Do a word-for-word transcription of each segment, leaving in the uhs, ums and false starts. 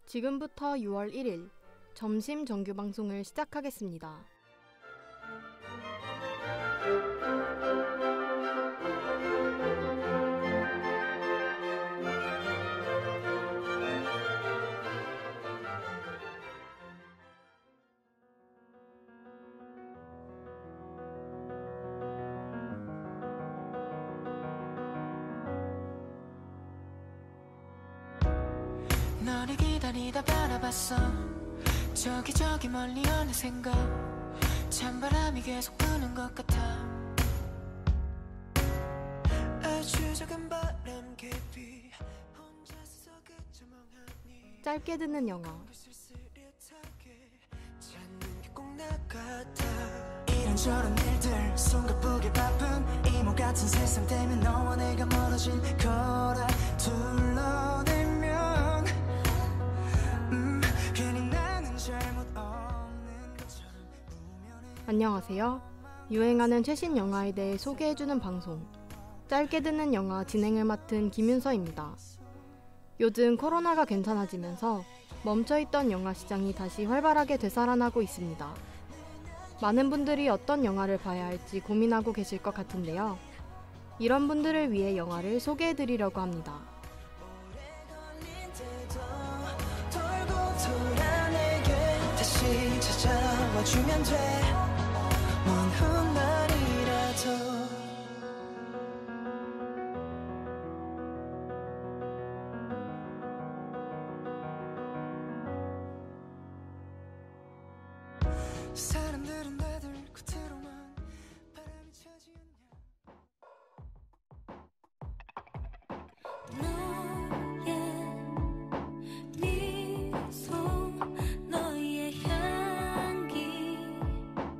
지금부터 유월 일일 점심 정규 방송을 시작하겠습니다. 너를 기다리다 바라봤어. 저기 저기 멀리 어느샌가 찬바람이 계속 부는 것 같아. 아주 작은 바람 깊이 혼자서 그저멍하니 짧게 듣는 영화. 찾는 게 꼭 나 같아. 이런저런 일들 손 가쁘게 바쁜 이모 같은 세상 때문에 너와 내가 멀어진 거라 둘러대면 음, 괜히 나는 잘못 없는 것처럼 우면해. 안녕하세요. 유행하는 최신 영화에 대해 소개해주는 방송 짧게 듣는 영화 진행을 맡은 김윤서입니다. 요즘 코로나가 괜찮아지면서 멈춰있던 영화 시장이 다시 활발하게 되살아나고 있습니다. 많은 분들이 어떤 영화를 봐야 할지 고민하고 계실 것 같은데요. 이런 분들을 위해 영화를 소개해드리려고 합니다. 돌고 돌아 내게 다시 찾아와주면 돼. 먼 훗날이라도 사람들은 다들 겉으로만 바람이 차지 않냐. 너의 미소 너의 향기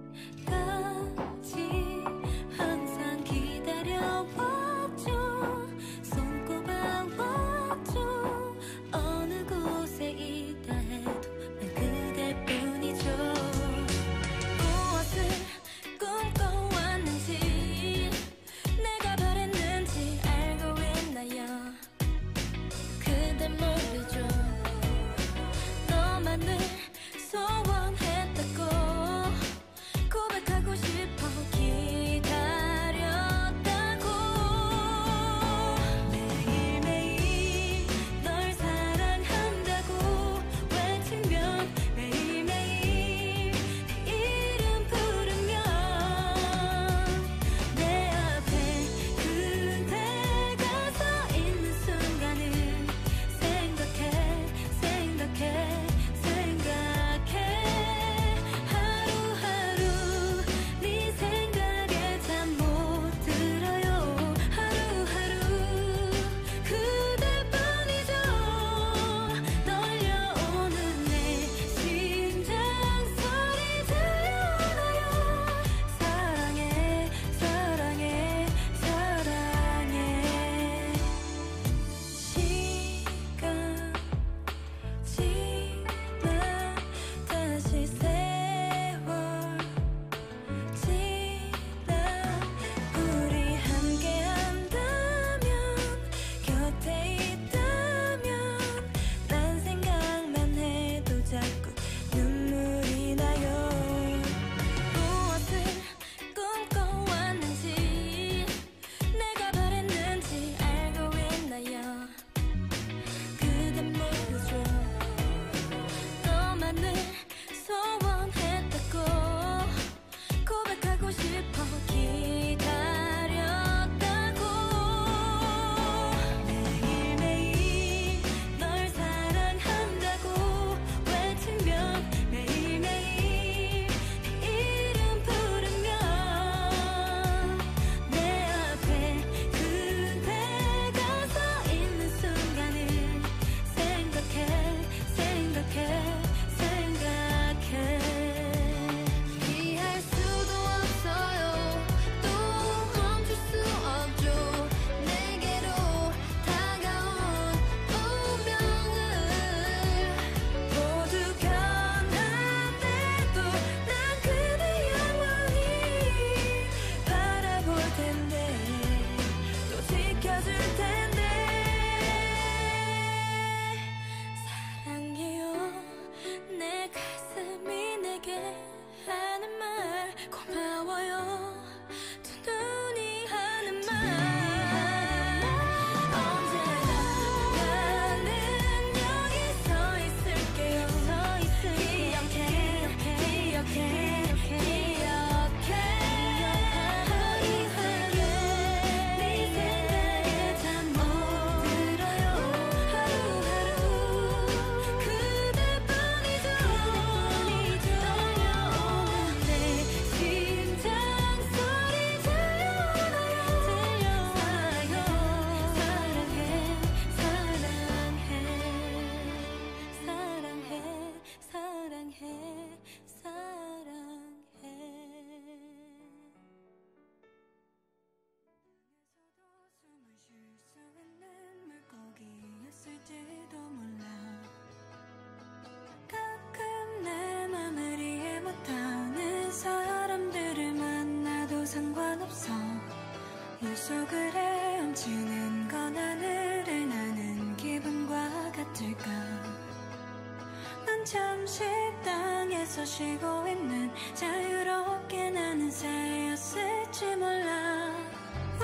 방에서 쉬고 있는 자유롭게 나는 새였을지 몰라. 오,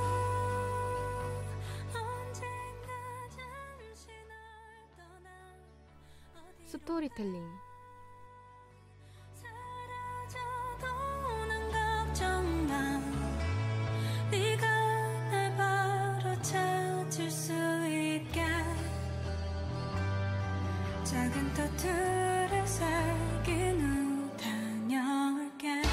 언젠가 잠시 널 떠나 스토리텔링. 사라져도 난 걱정 마. 네가 날 바로 찾을 수 있게 작은 터틀을 새긴 후 다녀올게.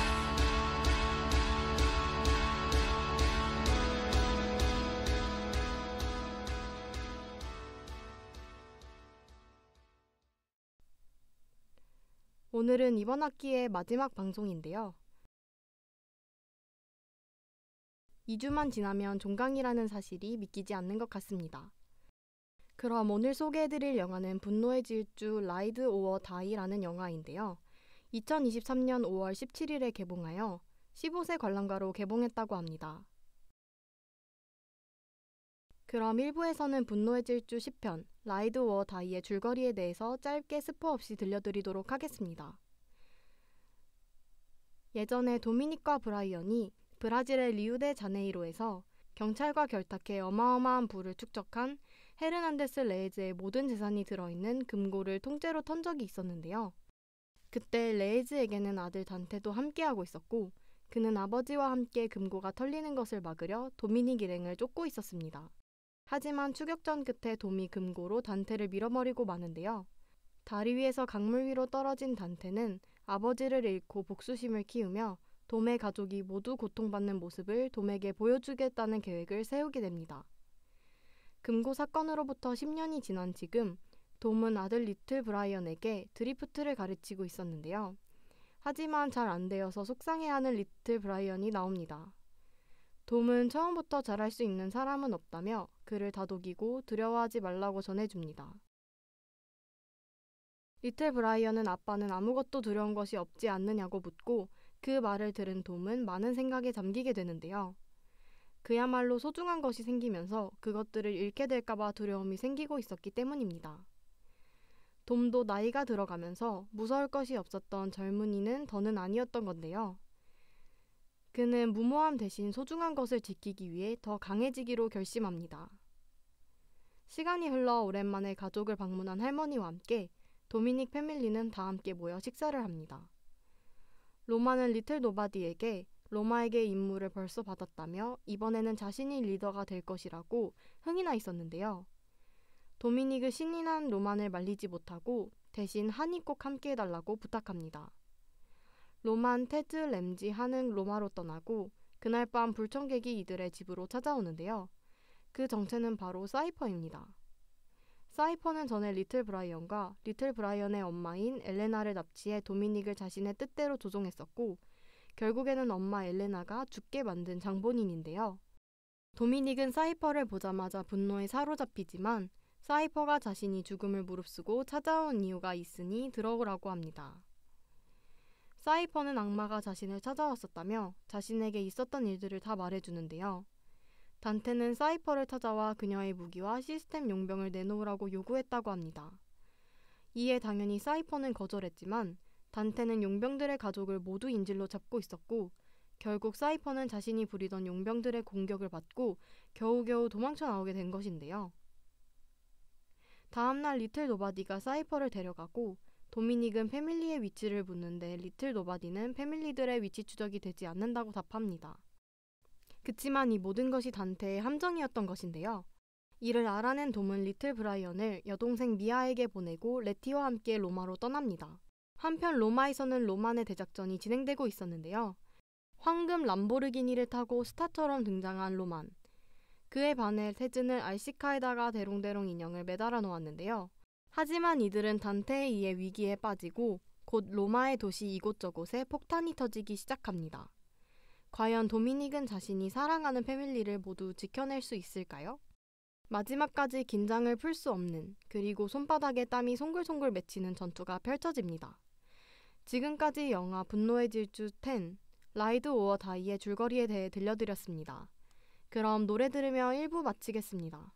오늘은 이번 학기의 마지막 방송인데요. 이 주만 지나면 종강이라는 사실이 믿기지 않는 것 같습니다. 그럼 오늘 소개해드릴 영화는 분노의 질주 라이드 오어 다이라는 영화인데요. 이천이십삼 년 오월 십칠일에 개봉하여 십오 세 관람가로 개봉했다고 합니다. 그럼 일 부에서는 분노의 질주 십 편 라이드 오어 다이의 줄거리에 대해서 짧게 스포 없이 들려드리도록 하겠습니다. 예전에 도미닉과 브라이언이 브라질의 리우데 자네이로에서 경찰과 결탁해 어마어마한 부를 축적한 헤르난데스 레에즈의 모든 재산이 들어있는 금고를 통째로 턴 적이 있었는데요. 그때 레에즈에게는 아들 단테도 함께하고 있었고 그는 아버지와 함께 금고가 털리는 것을 막으려 도미닉 일행을 쫓고 있었습니다. 하지만 추격전 끝에 돔이 금고로 단테를 밀어버리고 마는데요. 다리 위에서 강물 위로 떨어진 단테는 아버지를 잃고 복수심을 키우며 돔의 가족이 모두 고통받는 모습을 돔에게 보여주겠다는 계획을 세우게 됩니다. 금고 사건으로부터 십 년이 지난 지금 돔은 아들 리틀 브라이언에게 드리프트를 가르치고 있었는데요. 하지만 잘 안 되어서 속상해하는 리틀 브라이언이 나옵니다. 돔은 처음부터 잘할 수 있는 사람은 없다며 그를 다독이고 두려워하지 말라고 전해줍니다. 리틀 브라이언은 아빠는 아무것도 두려운 것이 없지 않느냐고 묻고 그 말을 들은 돔은 많은 생각에 잠기게 되는데요. 그야말로 소중한 것이 생기면서 그것들을 잃게 될까봐 두려움이 생기고 있었기 때문입니다. 돔도 나이가 들어가면서 무서울 것이 없었던 젊은이는 더는 아니었던 건데요. 그는 무모함 대신 소중한 것을 지키기 위해 더 강해지기로 결심합니다. 시간이 흘러 오랜만에 가족을 방문한 할머니와 함께 도미닉 패밀리는 다 함께 모여 식사를 합니다. 로마는 리틀 노바디에게 로마에게 임무를 벌써 받았다며 이번에는 자신이 리더가 될 것이라고 흥이 나 있었는데요. 도미닉은 신이 난 로만을 말리지 못하고 대신 한이 꼭 함께 해달라고 부탁합니다. 로만, 테즈, 램지, 한은 로마로 떠나고 그날 밤 불청객이 이들의 집으로 찾아오는데요. 그 정체는 바로 사이퍼입니다. 사이퍼는 전에 리틀 브라이언과 리틀 브라이언의 엄마인 엘레나를 납치해 도미닉을 자신의 뜻대로 조종했었고 결국에는 엄마 엘레나가 죽게 만든 장본인인데요. 도미닉은 사이퍼를 보자마자 분노에 사로잡히지만 사이퍼가 자신이 죽음을 무릅쓰고 찾아온 이유가 있으니 들어오라고 합니다. 사이퍼는 악마가 자신을 찾아왔었다며 자신에게 있었던 일들을 다 말해주는데요. 단테는 사이퍼를 찾아와 그녀의 무기와 시스템 용병을 내놓으라고 요구했다고 합니다. 이에 당연히 사이퍼는 거절했지만 단테는 용병들의 가족을 모두 인질로 잡고 있었고 결국 사이퍼는 자신이 부리던 용병들의 공격을 받고 겨우겨우 도망쳐 나오게 된 것인데요. 다음날 리틀 노바디가 사이퍼를 데려가고 도미닉은 패밀리의 위치를 묻는데 리틀 노바디는 패밀리들의 위치 추적이 되지 않는다고 답합니다. 그치만 이 모든 것이 단테의 함정이었던 것인데요. 이를 알아낸 돔은 리틀 브라이언을 여동생 미아에게 보내고 레티와 함께 로마로 떠납니다. 한편 로마에서는 로만의 대작전이 진행되고 있었는데요. 황금 람보르기니를 타고 스타처럼 등장한 로만. 그에 반해 테즈는 알시카에다가 대롱대롱 인형을 매달아 놓았는데요. 하지만 이들은 단테에 의해 위기에 빠지고 곧 로마의 도시 이곳저곳에 폭탄이 터지기 시작합니다. 과연 도미닉은 자신이 사랑하는 패밀리를 모두 지켜낼 수 있을까요? 마지막까지 긴장을 풀 수 없는 그리고 손바닥에 땀이 송글송글 맺히는 전투가 펼쳐집니다. 지금까지 영화 분노의 질주 십 라이드 오어 다이의 줄거리에 대해 들려드렸습니다. 그럼 노래 들으며 일 부 마치겠습니다.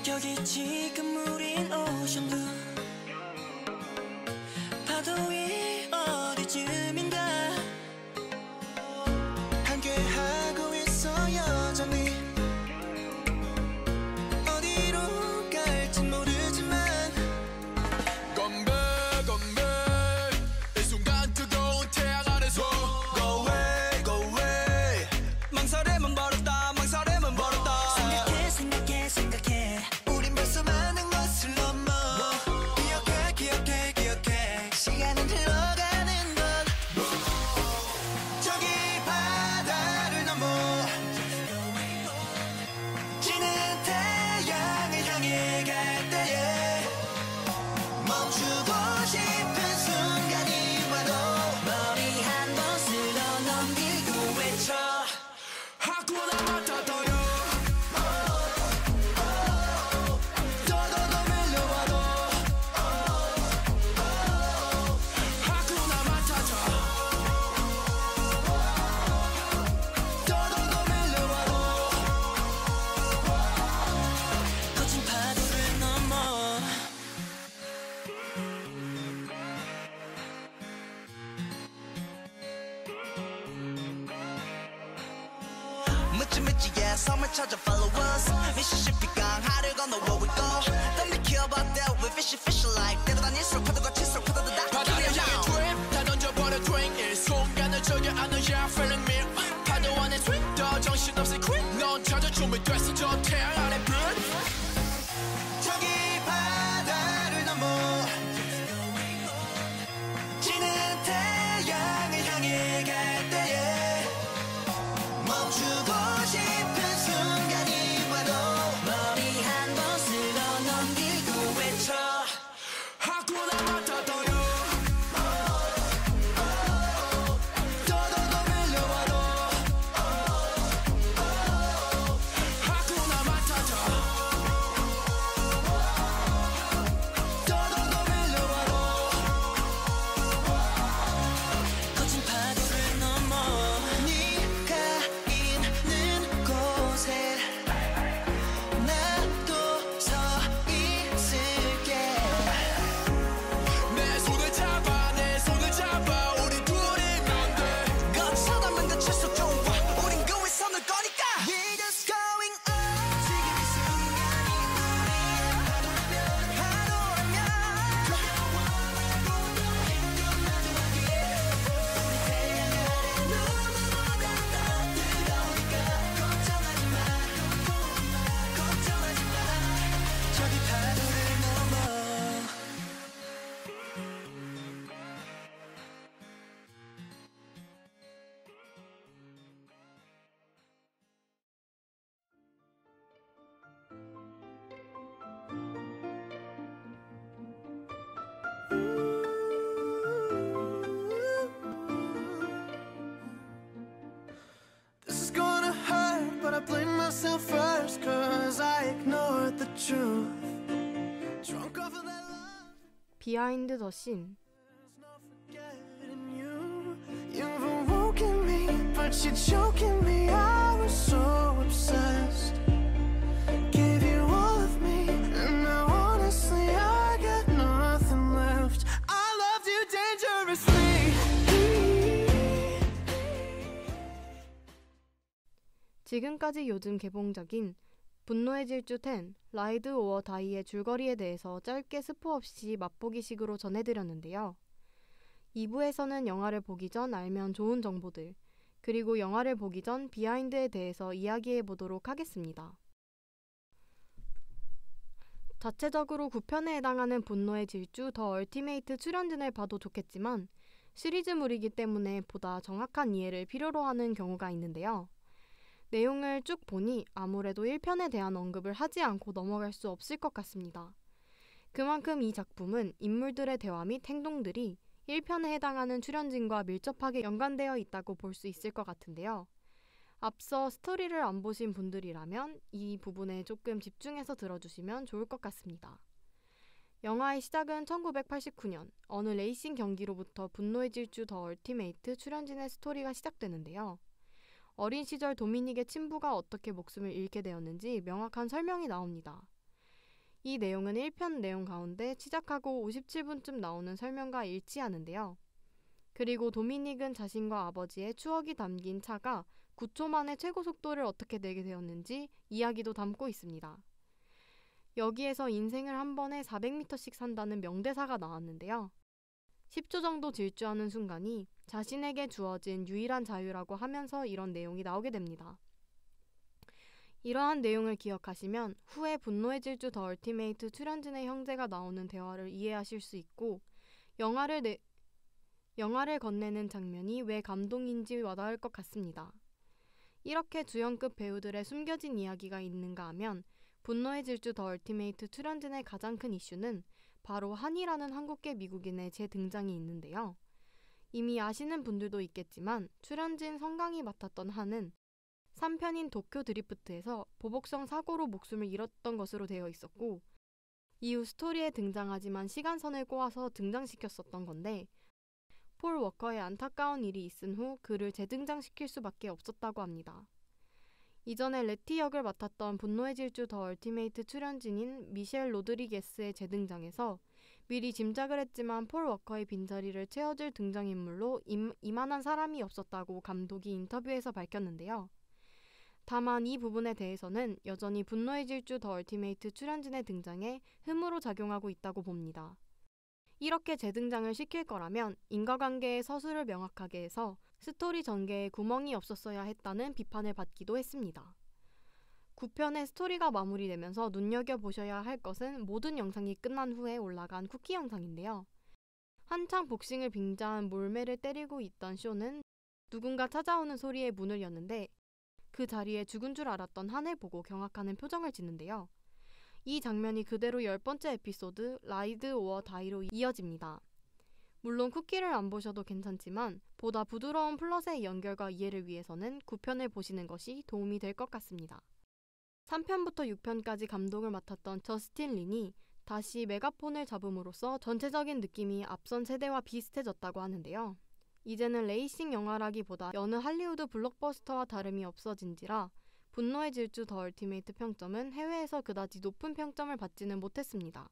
여기 지금 우린 오션뷰 파도 위 어디쯤인가 함께하고 있어 여전히 어디로 갈진 모르지만 건배 건배 이 순간 뜨거운 태양 아래서 Go away go away 망설임은 버렸다 망설임은 버렸다 생각해 생각해 생각해 우린 벌써 많은 것을 넘어 기억해 기억해 기억해 시간은 흘러가는 건 저기 바다를 넘어 지는 태양을 향해 갈 때에 멈추고 싶은 순간이 와도 머리 한 번 쓸어 넘기고 외쳐 하쿠나 마타타요 더더더 밀려와도 하쿠나 마타타 더더더 밀려와도 거친 파도를 넘어 묻지 묻지의 섬을 찾아 follow us 미시시피 강하를 건너 where we go Don't be care about that we fishy fishy like 때로 다닐수록 파도가 칠수록 파도도 다 바다를 향해 트립 다 던져버려 drink 이 순간을 저기 않는 yeah feeling me 파도 안에 swing 더 정신없이 quick 넌 찾아 준비됐어 저 태양 아래 빛 저기 바다를 넘어 지는 태양을 향해 갈 때에 멈추고 싶은 순간이 와도 머리 한 번 쓸어 넘기고 외쳐 하쿠나 마타타요 더더더 밀려와도 하쿠나 마타타 더더더 밀려와도 거친 파도를 넘어 네가 있는 곳에 나도 서 있을게 내 손을 잡아 내 손을 잡아 우리 둘이면 돼 거쳐담은 그 칠수 좋아 우린 그 위 선을 거니까 We're just going up 지금 이 순간이 우리 파도라면 파도라면 우리 태양 아래 누구보다 더 뜨거우니까 걱정하지 마 걱정하지 마 저기 파도를 넘어 This is gonna hurt, but I blame myself first, cause I ignored the truth. Drunk off of that love, 비하인드 더 씬. there's no forgetting you. You've awoken me, but you're choking me. I was so obsessed. Give you all of me, and now honestly, I got nothing left. I loved you dangerously. 지금까지 요즘 개봉작인 분노의 질주 텐, 라이드 오어 다이의 줄거리에 대해서 짧게 스포 없이 맛보기식으로 전해드렸는데요. 이 부에서는 영화를 보기 전 알면 좋은 정보들, 그리고 영화를 보기 전 비하인드에 대해서 이야기해보도록 하겠습니다. 자체적으로 구 편에 해당하는 분노의 질주 더 얼티메이트 출연진을 봐도 좋겠지만 시리즈물이기 때문에 보다 정확한 이해를 필요로 하는 경우가 있는데요. 내용을 쭉 보니 아무래도 일 편에 대한 언급을 하지 않고 넘어갈 수 없을 것 같습니다. 그만큼 이 작품은 인물들의 대화 및 행동들이 일 편에 해당하는 출연진과 밀접하게 연관되어 있다고 볼 수 있을 것 같은데요. 앞서 스토리를 안 보신 분들이라면 이 부분에 조금 집중해서 들어주시면 좋을 것 같습니다. 영화의 시작은 천구백팔십구 년 어느 레이싱 경기로부터 분노의 질주 더 얼티메이트 출연진의 스토리가 시작되는데요. 어린 시절 도미닉의 친부가 어떻게 목숨을 잃게 되었는지 명확한 설명이 나옵니다. 이 내용은 일 편 내용 가운데 시작하고 오십칠 분쯤 나오는 설명과 일치하는데요. 그리고 도미닉은 자신과 아버지의 추억이 담긴 차가 구 초 만에 최고 속도를 어떻게 내게 되었는지 이야기도 담고 있습니다. 여기에서 인생을 한 번에 사백 미터씩 산다는 명대사가 나왔는데요. 십 초 정도 질주하는 순간이 자신에게 주어진 유일한 자유라고 하면서 이런 내용이 나오게 됩니다. 이러한 내용을 기억하시면 후에 분노의 질주 더 얼티메이트 출연진의 형제가 나오는 대화를 이해하실 수 있고 영화를, 내, 영화를 건네는 장면이 왜 감동인지 와닿을 것 같습니다. 이렇게 주연급 배우들의 숨겨진 이야기가 있는가 하면 분노의 질주 더 얼티메이트 출연진의 가장 큰 이슈는 바로 한이라는 한국계 미국인의 재등장이 있는데요. 이미 아시는 분들도 있겠지만 출연진 성강이 맡았던 한은 삼 편인 도쿄 드리프트에서 보복성 사고로 목숨을 잃었던 것으로 되어 있었고 이후 스토리에 등장하지만 시간선을 꼬아서 등장시켰었던 건데 폴 워커의 안타까운 일이 있은 후 그를 재등장시킬 수밖에 없었다고 합니다. 이전에 레티 역을 맡았던 분노의 질주 더 얼티메이트 출연진인 미셸 로드리게스의 재등장에서 미리 짐작을 했지만 폴 워커의 빈자리를 채워줄 등장인물로 임, 이만한 사람이 없었다고 감독이 인터뷰에서 밝혔는데요. 다만 이 부분에 대해서는 여전히 분노의 질주 더 얼티메이트 출연진의 등장에 흠으로 작용하고 있다고 봅니다. 이렇게 재등장을 시킬 거라면 인과관계의 서술을 명확하게 해서 스토리 전개에 구멍이 없었어야 했다는 비판을 받기도 했습니다. 구 편의 스토리가 마무리되면서 눈여겨보셔야 할 것은 모든 영상이 끝난 후에 올라간 쿠키 영상인데요. 한창 복싱을 빙자한 몰매를 때리고 있던 쇼는 누군가 찾아오는 소리에 문을 여는데 그 자리에 죽은 줄 알았던 한을 보고 경악하는 표정을 짓는데요. 이 장면이 그대로 열 번째 에피소드 라이드 오어 다이로 이어집니다. 물론 쿠키를 안 보셔도 괜찮지만 보다 부드러운 플롯의 연결과 이해를 위해서는 구 편을 보시는 것이 도움이 될 것 같습니다. 삼 편부터 육 편까지 감독을 맡았던 저스틴 린이 다시 메가폰을 잡음으로써 전체적인 느낌이 앞선 세대와 비슷해졌다고 하는데요. 이제는 레이싱 영화라기보다 여느 할리우드 블록버스터와 다름이 없어진지라 분노의 질주 더 얼티메이트 평점은 해외에서 그다지 높은 평점을 받지는 못했습니다.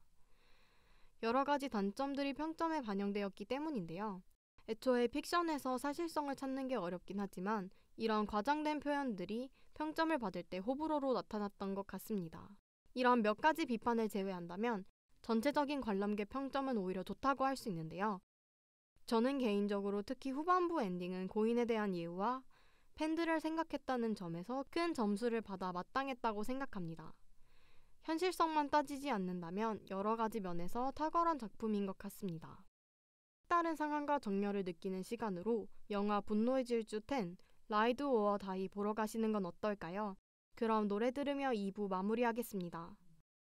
여러 가지 단점들이 평점에 반영되었기 때문인데요. 애초에 픽션에서 사실성을 찾는 게 어렵긴 하지만 이런 과장된 표현들이 평점을 받을 때 호불호로 나타났던 것 같습니다. 이런 몇 가지 비판을 제외한다면 전체적인 관람객 평점은 오히려 좋다고 할 수 있는데요. 저는 개인적으로 특히 후반부 엔딩은 고인에 대한 예우와 팬들을 생각했다는 점에서 큰 점수를 받아 마땅했다고 생각합니다. 현실성만 따지지 않는다면 여러 가지 면에서 탁월한 작품인 것 같습니다. 다른 상황과 정열을 느끼는 시간으로 영화 분노의 질주 텐 라이드 오어 다이 보러 가시는 건 어떨까요? 그럼 노래 들으며 이 부 마무리하겠습니다.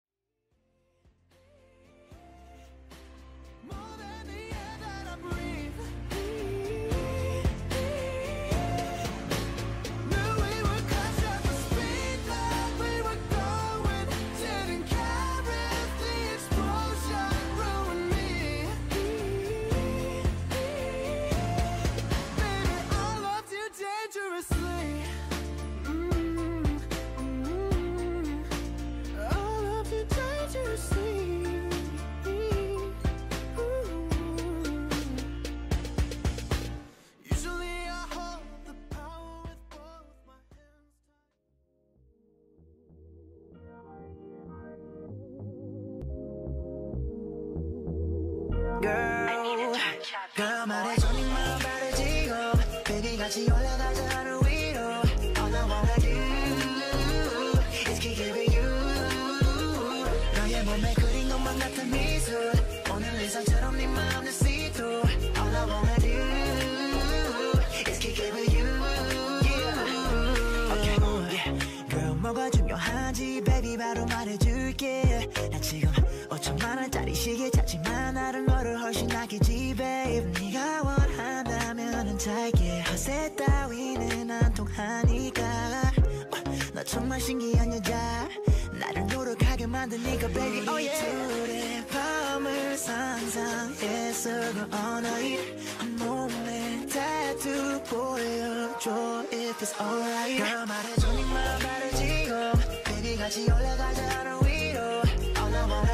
Girl, girl 말해줘 네 마음 바르지고 Baby 같이 올라가자 하늘 위로 All I wanna do is kick it with you 너의 몸에 그린 것만 같은 미소 오늘 의상처럼 네 마음을 see through All I wanna do is kick it with you yeah. Okay, yeah. Girl 뭐가 중요한지 baby 바로 말해줄게 난 지금 오천만 원짜리 시계 찾지만 다른 거를 훨씬 낫겠지 babe 네가 원한다면은 잘게 허세 따위는 안 통하니까 어, 너 정말 신기한 여자 나를 노력하게 만드니까 baby oh yeah 둘의 밤을 상상했어 그 언어일 몸에 tattoo 보여줘 if it's alright girl 말해줘 네 마음 바르지고 baby 같이 올라가자 하늘 위로 All I wanna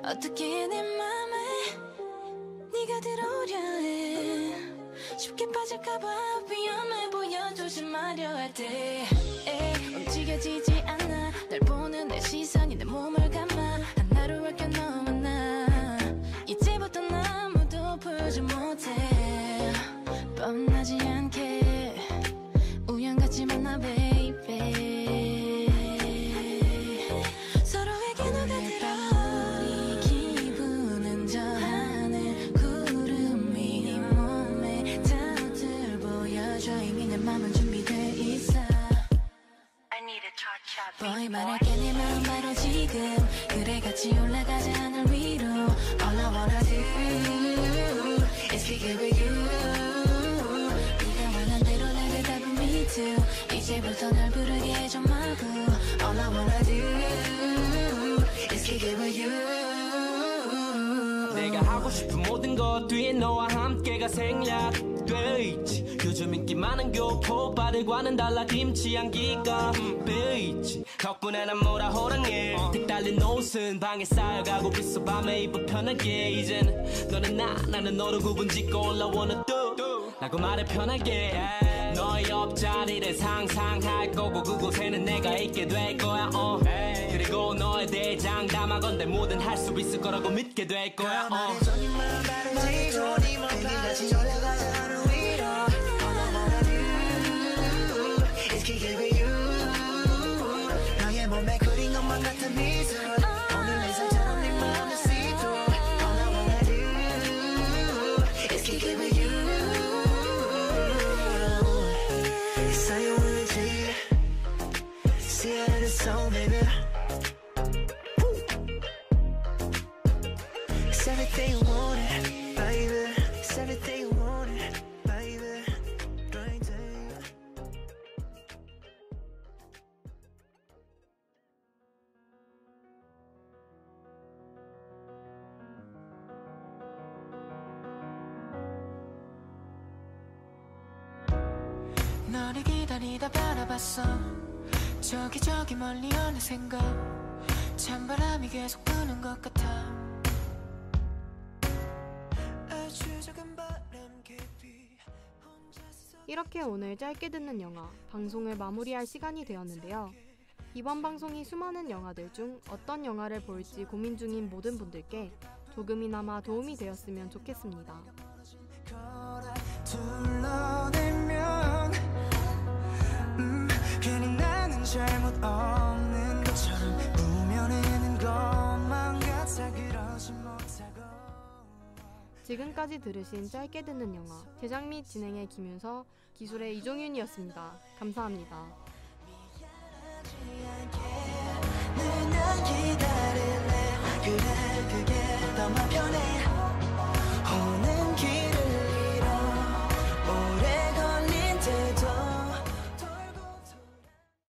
어떻게 내 맘에 네가 들어오려 해. 쉽게 빠질까봐 위험해 보여 조심하려 할 때 움직여지지 않아. 날 보는 내 시선이 내 몸을 감아. 하나로 아껴 너와 나 이제부터 아무도 풀지 못해. 뻔하지 않게 우연같이 만나 baby. 서로에게 녹아들어 우리 기분은 저 하늘 구름이 네 몸에 닿을 보여줘. 이미 내 맘은 준비돼 있어. Boy 말할게 내 마음 바로 지금. 그래 같이 올라가자 하늘 위로. All I wanna do is kick it with you. 네가 원한 대로 나를 잡은 me too. 이제부터 널 부르게 해줘 my boo. All I wanna do is kick it with you. 내가 하고 싶은 모든 것 뒤에 너와 함께가 생략돼 있지. 요즘 인기 많은 교포빠들과는 달라 김치 향기가 베이지. 덕분에 난 뭐라 호랑해. 틱 달린 옷은 방에 쌓여가고 있어. 밤에 입어 편하게. 이제는 너는 나 나는 너로 구분짓고 all I wanna do 라고 말해 편하게. 너의 옆자리를 상상할 거고 그곳에는 내가 있게 될 거야. uh. 그리고 너에 대해 장담하건대 뭐든 할 수 있을 거라고 믿게 될 거야. uh. 너의 몸에 그린 것만 같은 미소. 오늘 내 살처럼 네 마음을 see through. All I wanna do is kick it with you. So you will see, see it is so baby. It's everything you want it, baby. It's everything you want it, baby. Right there. 너를 기다리다 바라봤어. 저기 저기 멀리 어느샌가 찬바람이 계속 부는 것 같아. 아주 작은 바람 깊이 혼자서. 이렇게 오늘 짧게 듣는 영화 방송을 마무리할 시간이 되었는데요. 이번 방송이 수많은 영화들 중 어떤 영화를 볼지 고민 중인 모든 분들께 조금이나마 도움이 되었으면 좋겠습니다. 둘러대면 음, 괜히 나는 잘못 없는 것처럼 무면에는 것만 같아. 그러지 못하고. 지금까지 들으신 짧게 듣는 영화 제작 및 진행의 김윤서, 기술의 이종윤이었습니다. 감사합니다. 늘 난 기다릴래. 그래 그게 더 맘 편해.